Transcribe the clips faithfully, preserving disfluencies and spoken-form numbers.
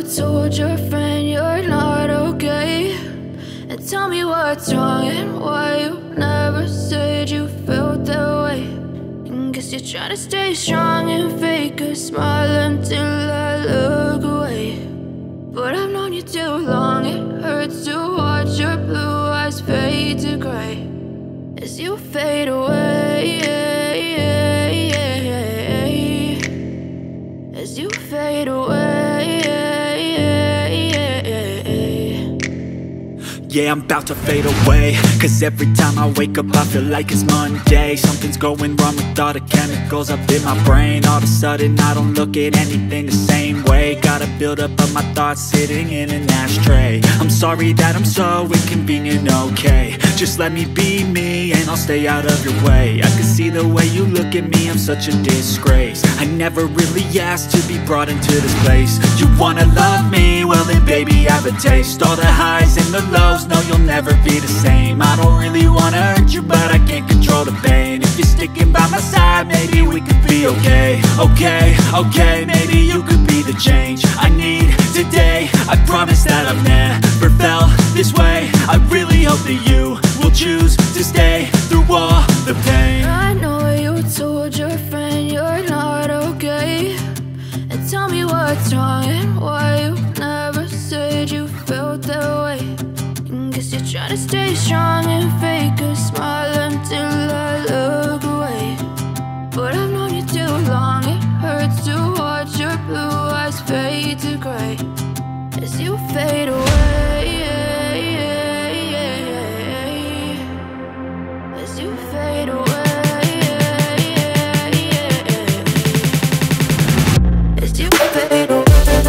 told your friend you're not okay, and tell me what's wrong and why you never said you felt that way. And guess you're trying to stay strong and fake a smile until I look away. But I've known you too long, it hurts to watch your blue eyes fade to gray as you fade away, as you fade away. Yeah, I'm about to fade away, cause every time I wake up I feel like it's Monday. Something's going wrong with all the chemicals up in my brain. All of a sudden I don't look at anything the same way. Gotta build up of my thoughts sitting in an ashtray. I'm sorry that I'm so inconvenient, okay. Just let me be me and I'll stay out of your way. I can see the way you look at me, I'm such a disgrace. I never really asked to be brought into this place. You wanna love me? Well then baby, have a taste. All the highs and the lows, no, you'll never be the same. I don't really wanna hurt you, but I can't control the pain. If you're sticking by my side, maybe we could be okay. Okay, okay, maybe you could be the change I need today. I promise that I've never felt this way. I really hope that you will choose to stay through all the pain. I know you told your friend you're not okay, and tell me what's wrong and why you never said you felt that way. Guess you're trying to stay strong and fake a smile until I look away. But I've known you too long, it hurts to watch your blue eyes fade to gray as you fade away, as you fade away, as you fade away.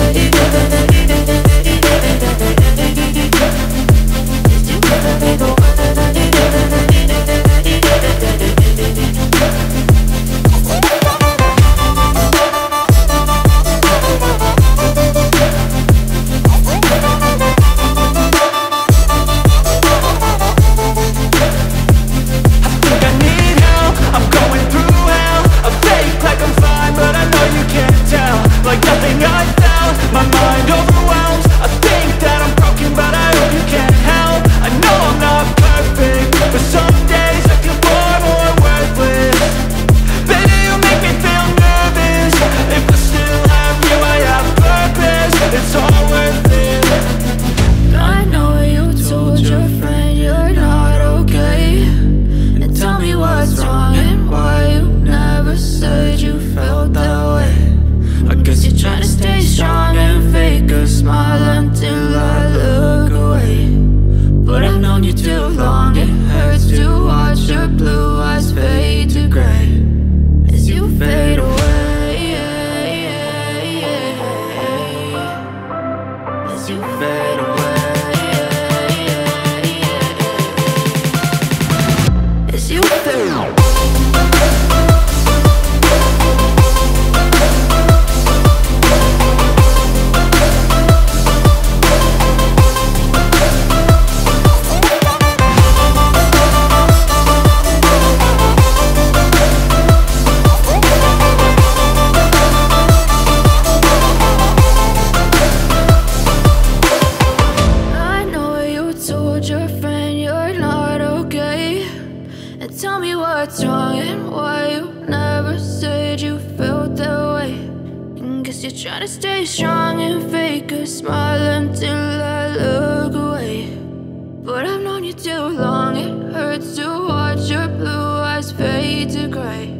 Tell me what's wrong and why you never said you felt that way. And guess you're trying to stay strong and fake a smile until I look away. But I've known you too long, it hurts to watch your blue eyes fade to gray